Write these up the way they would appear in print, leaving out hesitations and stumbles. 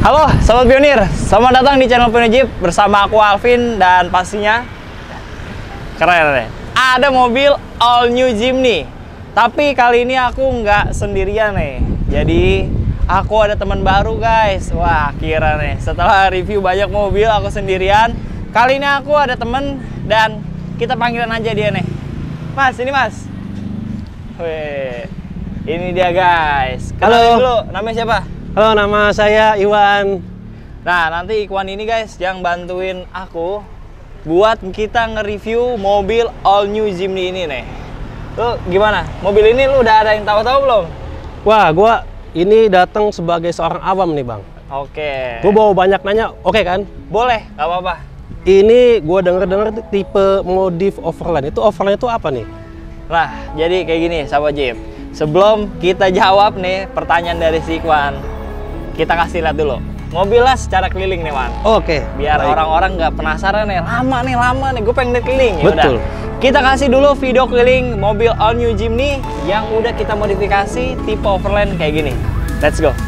Halo Sobat Pionir, selamat datang di channel Pionir Jeep bersama aku Alvin dan pastinya keren ya. Ada mobil all new Jimny. Tapi kali ini aku nggak sendirian nih. Jadi aku ada teman baru guys. Wah kira nih setelah review banyak mobil aku sendirian. Kali ini aku ada temen dan kita panggilan aja dia nih. Mas, ini Mas. Wih, ini dia guys. Kenalin dulu, namanya siapa? Halo, nama saya Iwan. Nah, nanti Iwan ini guys yang bantuin aku buat kita nge-review mobil all new Jimny ini nih. Lu gimana? Mobil ini lu udah ada yang tahu-tahu belum? Wah, gua ini datang sebagai seorang awam nih, Bang. Oke. Gua bawa banyak nanya, oke kan? Boleh, nggak apa-apa. Ini gua denger-denger tipe modif overland. Itu overland itu apa nih? Nah, jadi kayak gini, sahabat Jeep. Sebelum kita jawab nih pertanyaan dari si Iwan, kita kasih lihat dulu mobilnya secara keliling nih, Wan. Oke. Biar orang-orang nggak penasaran nih, lama nih, gue pengen lihat keliling. Ya Betul. udah. Kita kasih dulu video keliling mobil all new Jimny yang udah kita modifikasi tipe overland kayak gini. Let's go.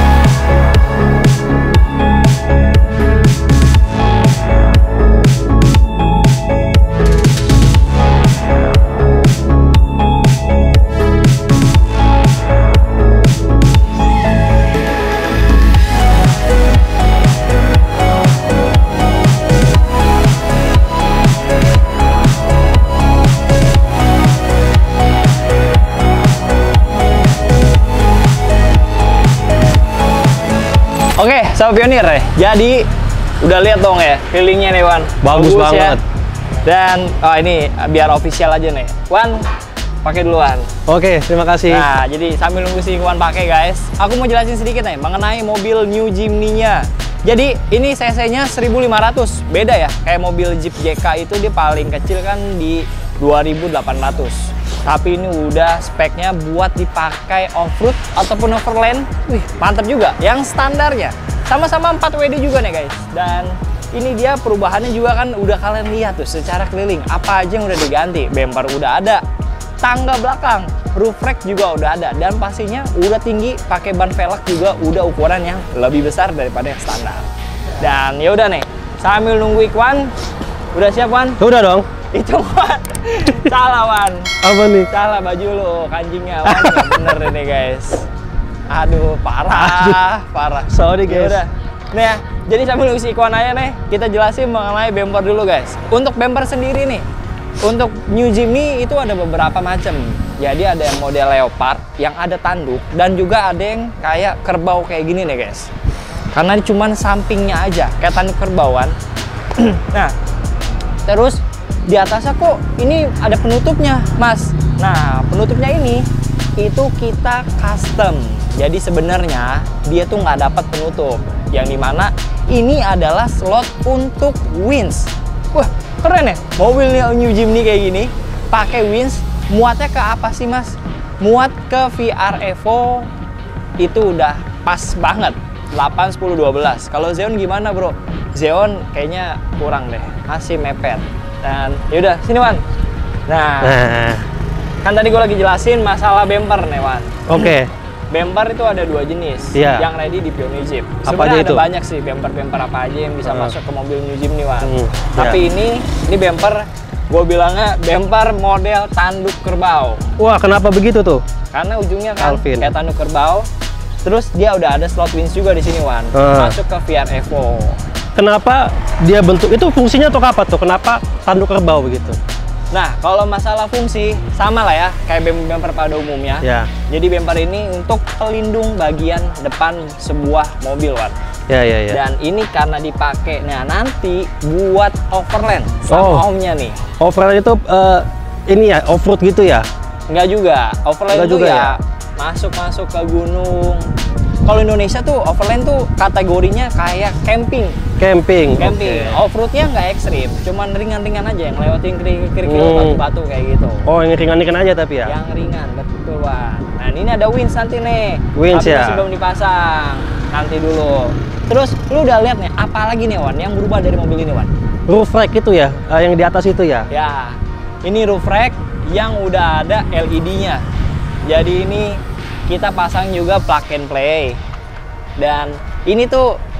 Oke, sahabat Pionir ya. Jadi udah lihat dong ya kelilingnya nih, Wan. Bagus banget. Ya. Dan ini biar official aja nih. Wan, pakai duluan. Oke, terima kasih. Nah, jadi sambil nunggu si Wan pakai guys, aku mau jelasin sedikit nih mengenai mobil new Jimny-nya. Jadi ini cc-nya 1500. Beda ya, kayak mobil Jeep JK itu dia paling kecil kan di 2800. Tapi ini udah speknya buat dipakai off-road ataupun overland. Wih, mantap juga. Yang standarnya sama-sama 4 WD juga nih guys. Dan ini dia perubahannya juga kan udah kalian lihat tuh secara keliling. Apa aja yang udah diganti. Bumper udah ada, tangga belakang, roof rack juga udah ada. Dan pastinya udah tinggi, pakai ban velg juga udah ukuran yang lebih besar daripada yang standar. Dan ya udah nih, sambil nunggu Iwan, udah siap Wan? Udah dong. Itu Wan, salah Wan. Apa nih? Salah baju lu, kancingnya Wan nggak bener ini guys. Aduh, parah. Sorry guys. Yaudah. Nih ya, jadi sambil nunggu si Iwan aja nih, kita jelasin mengenai bumper dulu guys. Untuk bumper sendiri nih, untuk new Jimny itu ada beberapa macam. Jadi ada yang model leopard, yang ada tanduk, dan juga ada yang kayak kerbau kayak gini nih guys. Karena cuman sampingnya aja, kayak tanduk kerbauan. Nah, terus di atasnya kok ini ada penutupnya, Mas. Nah, penutupnya ini itu kita custom. Jadi sebenarnya dia tuh nggak dapat penutup. Yang dimana ini adalah slot untuk winch. Wah, keren ya. Mobil new Jimny kayak gini pakai winch. Muatnya ke apa sih, Mas? Muat ke VR Evo itu udah pas banget. 8, 10, 12. Kalau Xeon gimana, Bro? Xeon kayaknya kurang deh. Masih mepet. Dan yaudah, sini Wan. Nah, kan tadi gue lagi jelasin masalah bumper nih Wan. Oke. Bumper itu ada 2 jenis yang ready di Pionir Jeep. Sebenarnya ada banyak sih bumper apa aja yang bisa masuk ke mobil new Jimny Wan. Tapi ini bumper, gue bilangnya bumper model tanduk kerbau. Wah, kenapa begitu tuh? Karena ujungnya kan Alvin, kayak tanduk kerbau. Terus dia udah ada slot winch juga di sini Wan. Masuk ke VR Evo. Kenapa dia bentuk itu fungsinya untuk apa tuh? Kenapa tanduk kerbau begitu? Nah, kalau masalah fungsi sama lah ya, kayak bumper pada umumnya. Ya. Jadi bumper ini untuk pelindung bagian depan sebuah mobil, Wan. Ya. Dan ini karena dipakai, nah nanti buat overland sama omnya nih. Overland itu ini ya, off-road gitu ya? Enggak juga. Overland itu ya masuk ke gunung. Kalau Indonesia tuh overland tuh kategorinya kayak camping. Okay. Off-roadnya nggak ekstrim, cuman ringan-ringan aja yang lewatin kerikil batu-batu kayak gitu. Oh, yang ringan-ringan aja tapi ya? Yang ringan, betul Wan. Nah ini ada winch nanti nih. Winch tapi ya? masih belum dipasang. Nanti dulu. Terus lu udah lihat nih, apa lagi nih Wan yang berubah dari mobil ini Wan? Roof rack itu ya, yang di atas itu ya? Ya, ini roof rack yang udah ada LED-nya. Jadi ini kita pasang juga plug and play. Dan ini tuh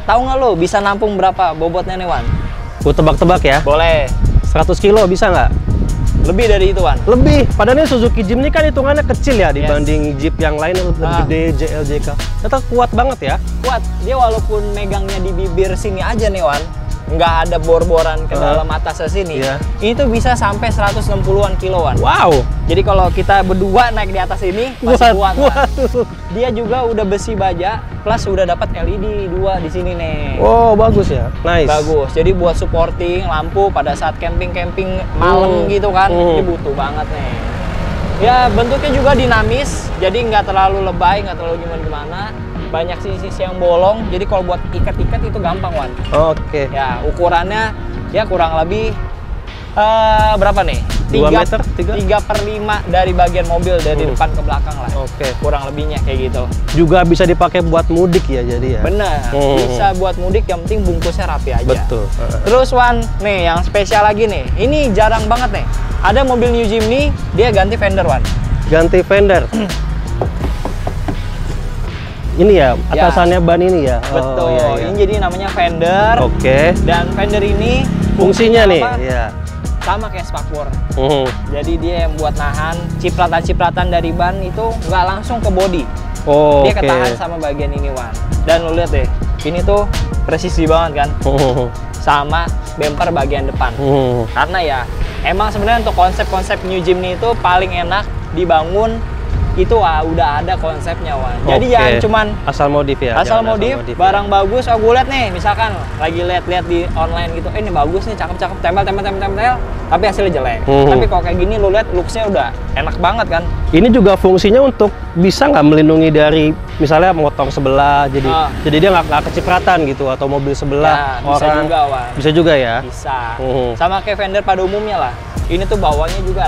tahu nggak lo bisa nampung berapa bobotnya nih Wan? Gue tebak-tebak ya. Boleh. 100 kilo bisa nggak? Lebih dari itu Wan. Lebih. Padahal ini Suzuki Jimny kan hitungannya kecil ya dibanding Jeep yang lain yang lebih gede, JLJK. Ternyata kuat banget ya. Kuat. Dia walaupun megangnya di bibir sini aja nih Wan, nggak ada bor-boran ke dalam atasnya sini. Ini tuh bisa sampai 160-an kiloan. Wow. Jadi kalau kita berdua naik di atas ini masih kuat. Dia juga udah besi baja plus udah dapat LED 2 di sini nih. Oh, bagus ya. Nice. Bagus. Jadi buat supporting lampu pada saat camping-camping malam gitu kan, ini butuh banget nih. Ya bentuknya juga dinamis, jadi nggak terlalu lebay, nggak terlalu gimana-gimana. Banyak sisi-sisi yang bolong, jadi kalau buat ikat-ikat itu gampang Wan. Oke. Ya ukurannya ya kurang lebih berapa nih? 2 meter? 3/5 dari bagian mobil dari depan ke belakang lah. Oke. Kurang lebihnya kayak gitu. Juga bisa dipakai buat mudik ya jadi ya. Bener, bisa buat mudik, yang penting bungkusnya rapi aja. Betul. Terus Wan, nih yang spesial lagi nih, ini jarang banget nih. Ada mobil New Jimny, dia ganti fender Wan. Ganti fender. Ini ya, atasannya ban ini ya? Betul, iya. ini jadi namanya fender. Oke. Dan fender ini Fungsinya nih, apa? ya. Sama kayak spakbor. Jadi dia yang buat nahan cipratan-cipratan dari ban itu nggak langsung ke body. Oh, dia ketahan sama bagian ini Wan. Dan lu lihat deh, ini tuh presisi banget kan? Sama bumper bagian depan. Karena ya, emang sebenarnya untuk konsep-konsep New Jimny itu paling enak dibangun itu udah ada konsepnya Wan. Jadi jangan cuman asal modif ya. Asal modif, barang bagus. Oh gue liat nih, misalkan lagi lihat di online gitu, ini bagus nih, cakep-cakep, tempel, tapi hasilnya jelek. Tapi kalau kayak gini lu lihat looksnya udah enak banget kan. Ini juga fungsinya untuk bisa nggak melindungi dari misalnya motor sebelah, jadi dia nggak kecipratan gitu, atau mobil sebelah ya, bisa juga Wan. Bisa juga ya. Bisa. Sama kayak fender pada umumnya lah. Ini tuh bawahnya juga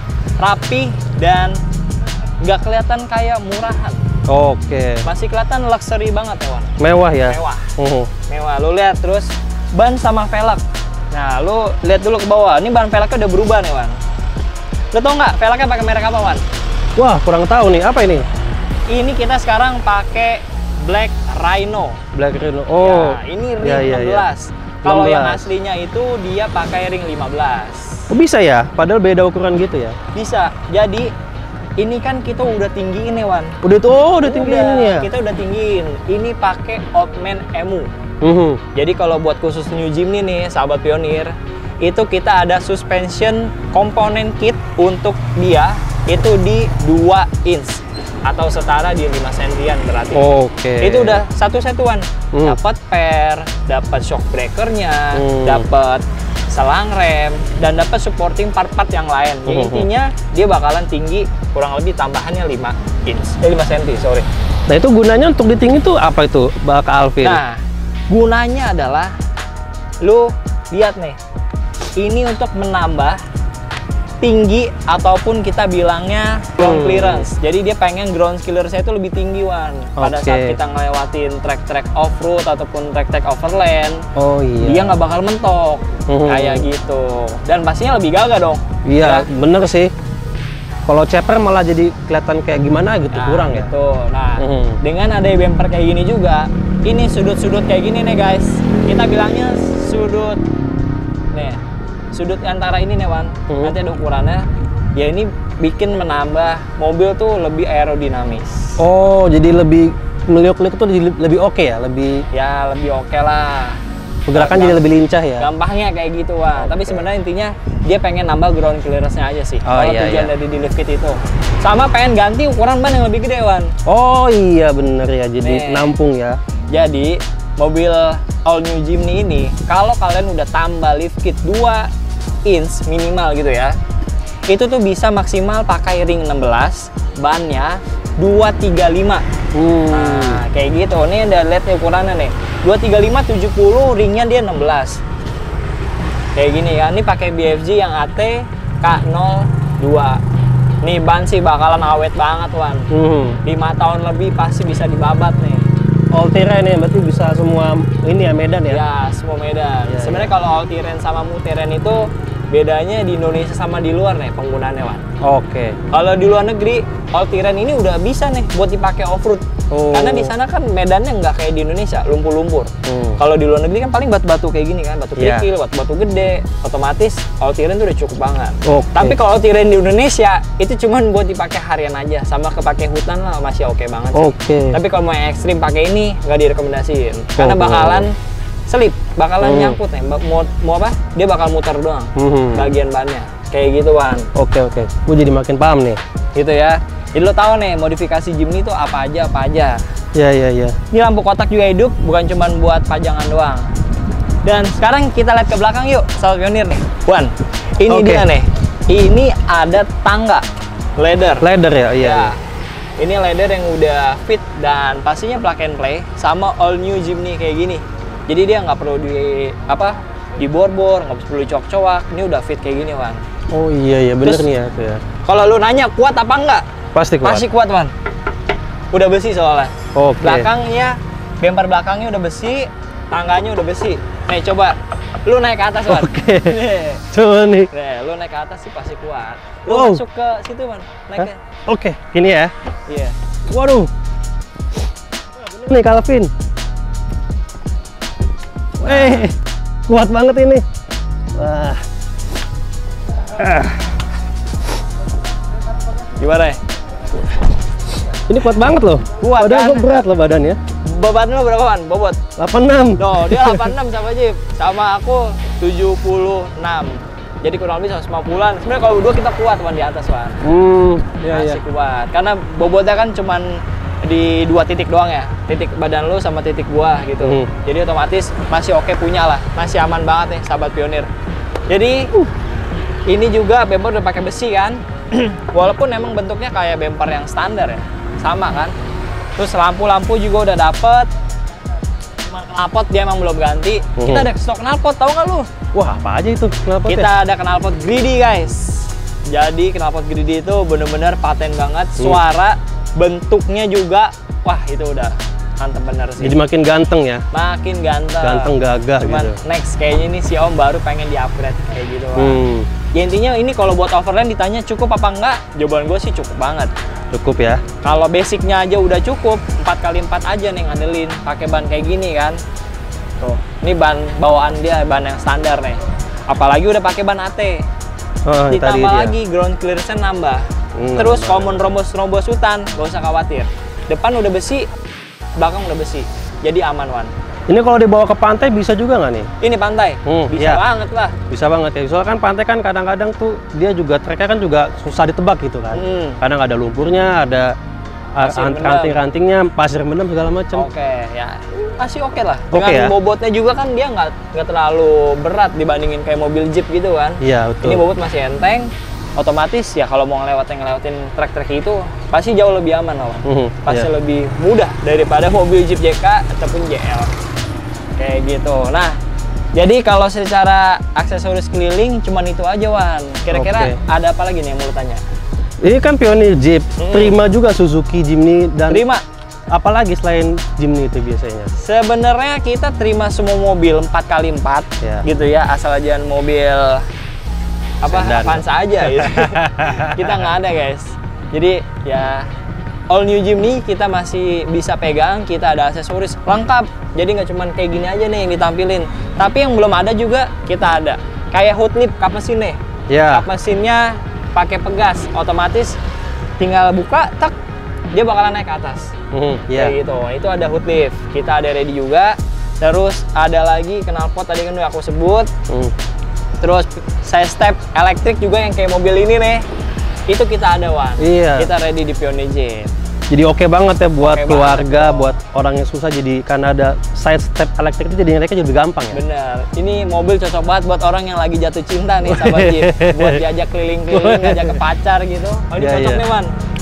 rapi dan nggak kelihatan kayak murahan. Oke. Masih kelihatan luxury banget ya Wan. Mewah ya. Mewah. Mewah. Lu lihat terus ban sama velg. Nah, lu lihat dulu ke bawah. Ini ban velgnya udah berubah nih Wan. Lu tau nggak velgnya pakai merek apa Wan? Wah, kurang tahu nih. Apa ini? Ini kita sekarang pakai Black Rhino. Black Rhino. Oh. Ya, ini ring 16. Kalau yang aslinya itu dia pakai ring 15. Oh, bisa ya? Padahal beda ukuran gitu ya? Bisa. Jadi ini kan kita udah tinggiin nih Wan. Udah tinggiin ya? Kita udah tinggiin. Ini pakai Oldman EMU. Jadi kalau buat khusus New Jimny nih, sahabat pionir, itu kita ada suspension komponen kit untuk dia itu di 2 inch atau setara di 5 sentian berarti. Oke. Itu udah satu satuan. Dapat per, dapat shock breakernya, dapat selang rem, dan dapat supporting part-part yang lain. Ya, intinya dia bakalan tinggi kurang lebih tambahannya 5 cm, sorry. Nah, itu gunanya untuk ditinggi tuh apa itu, Kak Alvin? Nah, gunanya adalah lu lihat nih. Ini untuk menambah tinggi ataupun kita bilangnya ground clearance. Jadi dia pengen ground clearance-nya itu lebih tinggi Wan. Pada saat kita ngelewatin trek-trek off-road ataupun trek-trek overland. Oh iya. Dia nggak bakal mentok. Kayak gitu. Dan pastinya lebih gagah dong. Iya, bener sih. Kalau ceper malah jadi kelihatan kayak gimana gitu, kurang ya. Gitu. Nah, dengan ada bumper kayak gini juga, ini sudut-sudut kayak gini nih guys. Kita bilangnya sudut nih. Sudut antara ini nih Wan, nanti ada ukurannya. Ya ini bikin menambah mobil tuh lebih aerodinamis. Oh, jadi lebih meliuk-liuk tuh lebih oke ya, lebih oke lah. Pergerakan jadi lebih lincah ya. Gampangnya kayak gitu Wan. Tapi sebenarnya intinya dia pengen nambah ground clearance-nya aja sih. Kalau tujuan dari di lift kit itu. Sama pengen ganti ukuran ban yang lebih gede Wan. Oh iya bener ya, jadi nampung ya. Jadi mobil all new Jimny ini, kalau kalian udah tambah lift kit 2 inch minimal gitu ya, itu tuh bisa maksimal pakai ring 16, bannya 235. Nah, kayak gitu. Ini udah lihat nih ukurannya nih. 235 70, ringnya dia 16. Kayak gini ya. Ini pakai BFG yang AT K02. Nih ban sih bakalan awet banget Wan. 5 tahun lebih pasti bisa dibabat nih. All terrain ya, berarti bisa semua ini ya, medan ya? Ya, semua medan. Sebenarnya kalau all terrain sama multi terrain itu bedanya di Indonesia sama di luar nih penggunaannya, Wan. Oke. Kalau di luar negeri, All-Terrain ini udah bisa nih buat dipakai off-road. Karena di sana kan medannya nggak kayak di Indonesia, lumpur-lumpur. Kalau di luar negeri kan paling batu-batu kayak gini kan, batu kerikil, batu-batu gede. Otomatis All-Terrain itu udah cukup banget. Tapi kalau All-Terrain di Indonesia, itu cuman buat dipakai harian aja. Sama kepake hutan lah, masih oke banget sih. Tapi kalau mau yang ekstrim pakai ini, nggak direkomendasiin. Karena bakalan selip, bakalan nyangkut nih. Mau apa? Dia bakal muter doang bagian bannya. Kayak gitu, Wan. Oke. Gue jadi makin paham nih. Gitu ya. Jadi lo tahu nih modifikasi Jimny itu apa aja. Iya. Ini lampu kotak juga hidup, bukan cuma buat pajangan doang. Dan sekarang kita lihat ke belakang yuk, Sahabat Pionir nih. Wan, ini dia nih. Ini ada tangga ladder. Ladder ya, iya. Ini ladder yang udah fit dan pastinya plug and play sama all new Jimny kayak gini. Jadi dia nggak perlu dibor-bor, nggak perlu cok-coak. Ini udah fit kayak gini, Wan. Oh iya bener nih ya. Kalau lu nanya kuat apa enggak? Pasti kuat. Pasti kuat, Wan. Udah besi soalnya. Belakangnya, bemper belakangnya udah besi, tangganya udah besi. Nih coba, lu naik ke atas, Wan. Coba nih. Nih, lu naik ke atas sih pasti kuat. Lu masuk ke situ, Wan. Naik ke. Ini ya. Iya. Waduh. Nih Calvin. Kuat banget ini. Wah. Gimana ya? Ini kuat banget loh. Kuat Padahal kan? berat loh badannya. Beban lu berapa, Wan? Bobot? 86. No, dia 86 sama Jip. Sama aku 76. Jadi kurang lebih 150-an. Sebenarnya kalau berdua kita kuat, Wan, di atas, Wan. Masih kuat. Karena bobotnya kan cuman di 2 titik doang ya. Titik badan lu sama titik gua gitu. Jadi otomatis masih oke punya lah. Masih aman banget nih, Sahabat Pionir. Jadi ini juga bemper udah pakai besi kan. Walaupun emang bentuknya kayak bemper yang standar ya, sama kan. Terus lampu-lampu juga udah dapet. Cuma knalpot dia emang belum ganti. Kita ada stok knalpot, tahu nggak lu? Wah, apa aja itu knalpot? Kita ada knalpot greedy, guys. Jadi knalpot greedy itu bener-bener paten banget. Suara, bentuknya juga, wah itu udah mantep bener sih. Jadi makin ganteng ya? Makin ganteng. Ganteng gagah. Cuman gitu. Next kayaknya nih si Om baru pengen di-upgrade kayak gitu. Ya intinya ini kalau buat overland ditanya cukup apa enggak, jawaban gue sih cukup banget. Cukup ya. Kalau basicnya aja udah cukup, 4x4 aja nih ngandelin, pakai ban kayak gini kan. Tuh, ini ban bawaan dia, ban yang standar nih. Apalagi udah pakai ban AT. Ditambah lagi ground clearance nambah. Terus kalau mau nerobos hutan, gak usah khawatir. Depan udah besi, belakang udah besi. Jadi aman, Wan. Ini kalau dibawa ke pantai bisa juga nggak nih? Ini pantai? Bisa banget lah. Bisa banget ya. Soalnya kan pantai kan kadang-kadang tuh dia juga treknya kan juga susah ditebak gitu kan. Kadang ada lumpurnya, ada ranting-rantingnya, pasir mendem segala macam. Oke, ya masih oke lah. Dengan bobotnya juga kan dia nggak terlalu berat dibandingin kayak mobil Jeep gitu kan. Iya betul. Ini bobot masih enteng. Otomatis ya kalau mau ngelewatin trek-trek itu pasti jauh lebih aman lah. Pasti lebih mudah daripada mobil Jeep JK ataupun JL. Kayak gitu. Nah, jadi kalau secara aksesoris keliling cuman itu aja, Wan. Kira-kira ada apa lagi nih yang mau tanya? Ini kan Pionir Jeep, terima juga Suzuki Jimny dan terima. Apalagi selain Jimny itu biasanya? Sebenarnya kita terima semua mobil 4x4 gitu ya, asal aja mobil Avanza aja gitu. Kita nggak ada, guys. Jadi ya all new Jimny kita masih bisa pegang, kita ada aksesoris lengkap. Jadi nggak cuman kayak gini aja nih yang ditampilin. Tapi yang belum ada juga kita ada. Kayak hood lip kap mesin nih. Kap mesinnya pakai pegas, otomatis tinggal buka, tak dia bakalan naik ke atas. Kayak gitu. Itu ada hood lift. Kita ada ready juga. Terus ada lagi knalpot tadi kan udah aku sebut. Terus side step elektrik juga yang kayak mobil ini nih. Itu kita ada, Wan. Kita ready di Pionir Jeep. Jadi oke banget ya buat keluarga, buat orang yang susah. Jadi karena ada side step elektrik itu jadi naiknya jadi gampang ya. Bener. Ini mobil cocok banget buat orang yang lagi jatuh cinta nih sama Jeep. Buat diajak keliling-keliling, ngajak ke pacar gitu. Oh, ini cocok nih, Wan.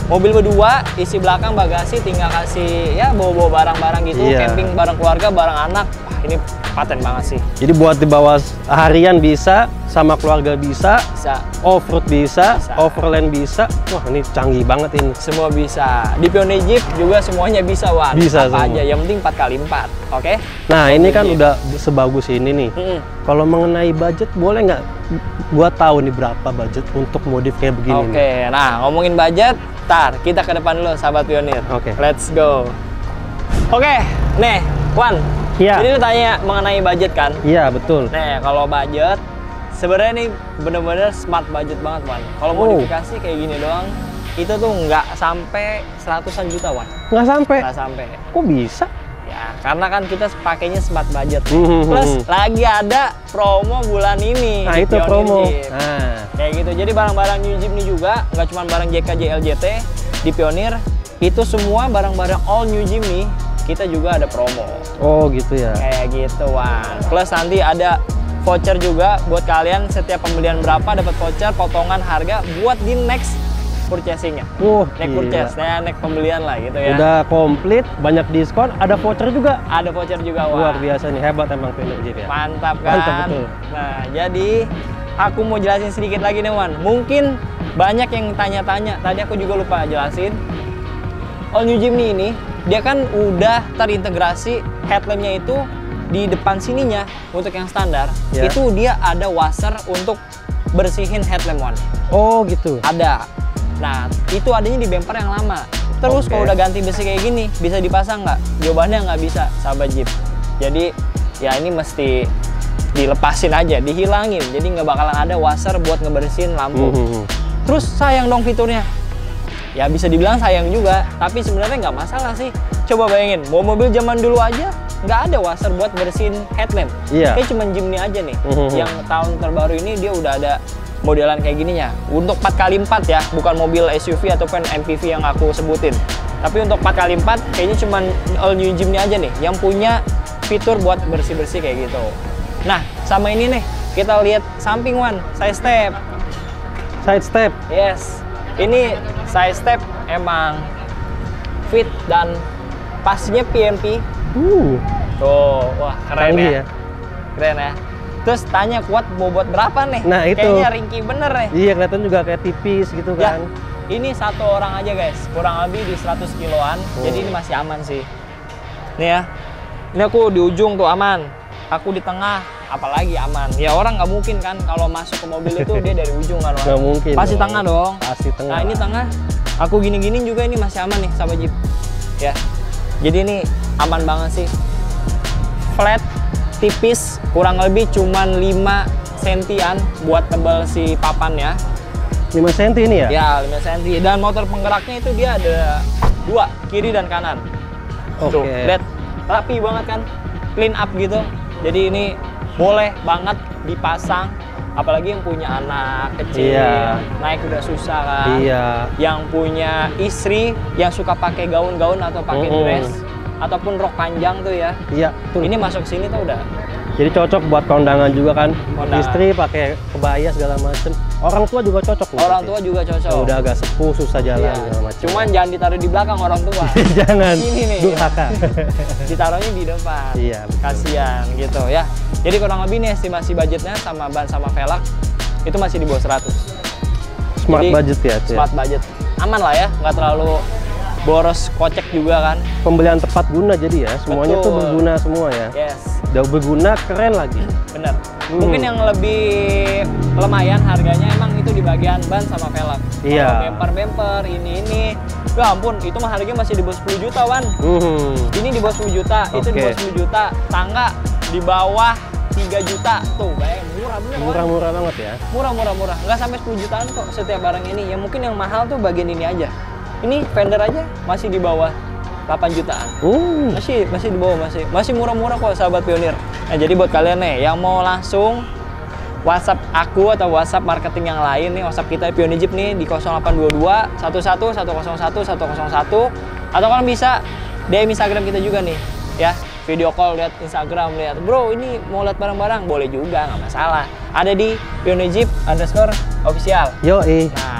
mobil berdua, isi belakang bagasi, tinggal kasih ya bawa-bawa barang-barang gitu, camping bareng keluarga, bareng anak. Wah, ini paten banget sih. Jadi buat dibawa harian bisa, sama keluarga bisa, off-road bisa, overland bisa. Wah, ini canggih banget ini. Semua bisa. Di Pioneer Jeep juga semuanya bisa, Wan. Bisa apa semua. aja, yang penting 4x4. Oke? Nah, ini kan udah sebagus ini nih. Kalau mengenai budget, boleh nggak gua tahu nih berapa budget untuk modif kayak begini? Oke, nah ngomongin budget, kita ke depan dulu, sahabat Pioneer. Oke. Let's go. Oke, nih, Wan. Iya. Jadi lu tanya mengenai budget kan? Iya, betul. Nih, kalau budget, sebenarnya nih bener-bener smart budget banget, Wan. Kalau modifikasi kayak gini doang, itu tuh nggak sampai 100-an juta, Wan. Nggak sampai? Nggak sampai. Kok bisa? Ya, karena kan kita pakainya smart budget. Plus lagi ada promo bulan ini. Nah, di itu Pioneer promo. Jeep. Nah, Kayak gitu. Jadi barang-barang New Jeep ini juga nggak cuma barang JKJ LJT di Pioneer, itu semua barang-barang all New Jeep nih kita juga ada promo. oh gitu ya. Kayak gitu, Wan. Plus nanti ada voucher juga buat kalian, setiap pembelian berapa dapat voucher potongan harga buat di next purchasing-nya. Next purchase, next pembelian lah gitu ya. Udah komplit, banyak diskon, ada voucher juga. Ada voucher juga, Wan. Luar biasa nih, hebat emang Pioneer Jeep ya. Mantap kan? Mantap betul. Nah, jadi aku mau jelasin sedikit lagi nih, Wan. Mungkin banyak yang tanya-tanya, tadi aku juga lupa jelasin. All New Jeep ini, dia kan udah terintegrasi headlampnya itu di depan sininya untuk yang standar. Itu dia ada washer untuk bersihin headlamp, Wan. Oh gitu. Ada. Nah, itu adanya di bumper yang lama. Terus kalau udah ganti besi kayak gini, bisa dipasang nggak? Jawabannya nggak bisa, sahabat Jeep. Jadi, ya ini mesti dilepasin aja, dihilangin. Jadi nggak bakalan ada washer buat ngebersihin lampu. Terus sayang dong fiturnya. Ya bisa dibilang sayang juga, tapi sebenarnya nggak masalah sih. Coba bayangin, bawa mobil zaman dulu aja nggak ada washer buat bersihin headlamp. Kayak cuma Jimny aja nih, yang tahun terbaru ini dia udah ada modelan kayak gininya. Untuk 4x4 ya, bukan mobil SUV ataupun MPV yang aku sebutin. Tapi untuk 4x4 kayaknya cuma all new Jimny aja nih yang punya fitur buat bersih-bersih kayak gitu. Nah, sama ini nih, kita lihat samping, Wan, side step. Side step. Yes. Ini side step emang fit dan pastinya PMP. Tuh, wah keren ya. Keren ya. Terus tanya kuat bobot berapa nih? Nah, itu. Kayaknya ringkih bener nih. Iya, kelihatan juga kayak tipis gitu kan. Ini satu orang aja, guys. Kurang lebih di 100 kiloan. Jadi ini masih aman sih. Nih ya. Ini aku di ujung tuh aman. Aku di tengah, apalagi aman. Ya orang nggak mungkin kan kalau masuk ke mobil itu dia dari ujung kan. Nggak mungkin. Pasti dong. Tengah dong. Pasti tengah. Nah, ini tengah. Aku gini-gini juga ini masih aman nih sama Jeep. Ya. Jadi ini aman banget sih. Flat, tipis, kurang lebih cuman 5 sentian buat tebal si papannya. 5 cm ini ya? Ya, 5 cm. Dan motor penggeraknya itu dia ada 2, kiri dan kanan. Tuh, lihat. Rapi banget kan? Clean up gitu. Jadi ini boleh banget dipasang. Apalagi yang punya anak kecil, naik udah susah kan. Yang punya istri yang suka pakai gaun-gaun atau pakai dress ataupun rok panjang tuh ya. Betul. Ini masuk sini tuh udah. Jadi cocok buat kondangan juga kan. Istri pakai kebaya segala macem. Orang tua juga cocok. Orang tua juga cocok. Udah agak sepuh, susah jalan segala macem. Cuman jangan ditaruh di belakang orang tua. Jangan. Ini nih. Durhaka. Ditaruhnya di depan. Betul. Kasian gitu ya. Jadi kurang lebih nih estimasi budgetnya sama ban sama velg itu masih di bawah 100. Smart Jadi, budget ya. Smart budget. Aman lah ya, nggak terlalu boros kocek juga kan. Pembelian tepat guna jadi ya. Semuanya tuh berguna semua ya. Yes. Udah berguna, keren lagi. Bener. Mungkin yang lebih lumayan harganya emang itu di bagian ban sama velg. Bumper ini. Ya ampun, itu mah harganya masih di bawah 10 juta, Wan. Ini di bawah 10 juta, itu di bawah 10 juta. Tangga di bawah 3 juta. Tuh, bayang murah bener. Murah banget ya. Murah. Nggak sampai 10 jutaan kok setiap barang ini. Ya mungkin yang mahal tuh bagian ini aja. Ini fender aja masih di bawah 8 jutaan. Masih di bawah, masih murah-murah kok sahabat Pioneer. Nah, jadi buat kalian nih yang mau langsung WhatsApp aku atau WhatsApp marketing yang lain nih, WhatsApp kita Pioneer Jeep nih di 0822 11 101 101 atau kalian bisa DM Instagram kita juga nih ya. Video call, lihat Instagram, lihat bro ini mau lihat barang-barang, boleh juga, nggak masalah. Ada di Pioneer Jeep _official. Yoi. Nah,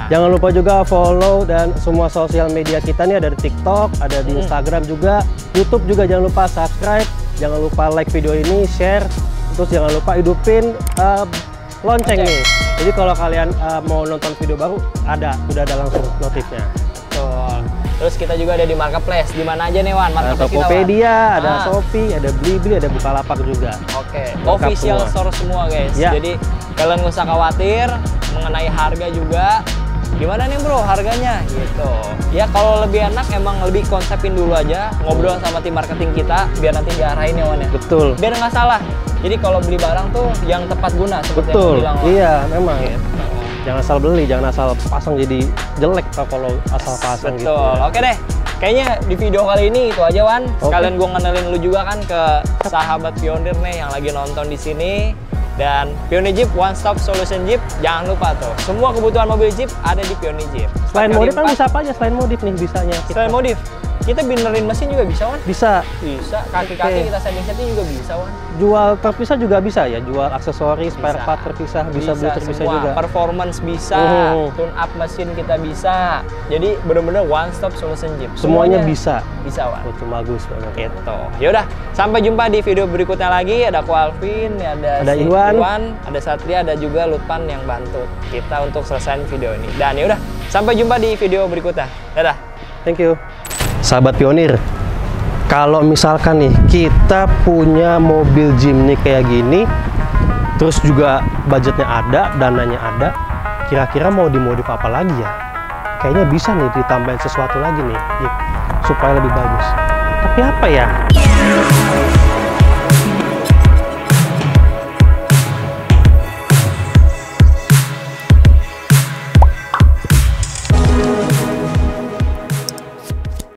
Jangan lupa juga follow dan semua sosial media kita nih, ada di TikTok, ada di Instagram juga, YouTube juga. Jangan lupa subscribe, jangan lupa like video ini, share, terus jangan lupa hidupin lonceng nih. Jadi kalau kalian mau nonton video baru, udah ada langsung notifnya. Betul. Terus kita juga ada di marketplace. Di mana aja nih Wan? Ada Tokopedia, ada Shopee, ada Blibli, ada Bukalapak juga. Oke, official store semua guys. Ya. Jadi kalian nggak usah khawatir mengenai harga juga. Gimana nih bro harganya gitu. Ya kalau lebih enak emang lebih konsepin dulu aja, ngobrol sama tim marketing kita biar nanti diarahin ya Wan ya. Betul. Biar nggak salah. Jadi kalau beli barang tuh yang tepat guna seperti Betul. yang bilang Wan. Iya, memang. Gitu. Jangan asal beli, jangan asal pasang jadi jelek kalau asal pasang. Betul. Gitu. Oke deh. Kayaknya di video kali ini itu aja Wan. Sekalian gue ngenalin lu juga kan ke sahabat Pionir nih yang lagi nonton di sini. Dan Pionir Jeep One Stop Solution Jeep, jangan lupa tuh. Semua kebutuhan mobil Jeep ada di Pionir Jeep. Selain modif kan bisa apa aja? Selain modif nih bisanya. Selain modif, kita benerin mesin juga bisa Wan. Bisa. Bisa. Kaki-kaki kita setting-setting juga bisa Wan. Jual terpisah juga bisa ya, jual aksesoris, spare part terpisah, bisa beli terpisah semua. juga. Performance bisa, tune up mesin kita bisa. Jadi bener-bener one stop solution Jeep. Semuanya bisa. Bisa Wan. Itu bagus banget. Gitu. Yaudah, sampai jumpa di video berikutnya lagi. Ada aku Alvin, ada Iwan, ada Satria, ada juga Lutpan yang bantu kita untuk selesaiin video ini. Dan yaudah, sampai jumpa di video berikutnya. Dadah. Thank you. Sahabat Pionir, kalau misalkan nih kita punya mobil Jimny kayak gini, terus juga budgetnya ada, dananya ada, kira-kira mau dimodif apa lagi ya? Kayaknya bisa nih ditambahin sesuatu lagi nih, supaya lebih bagus. Tapi apa ya?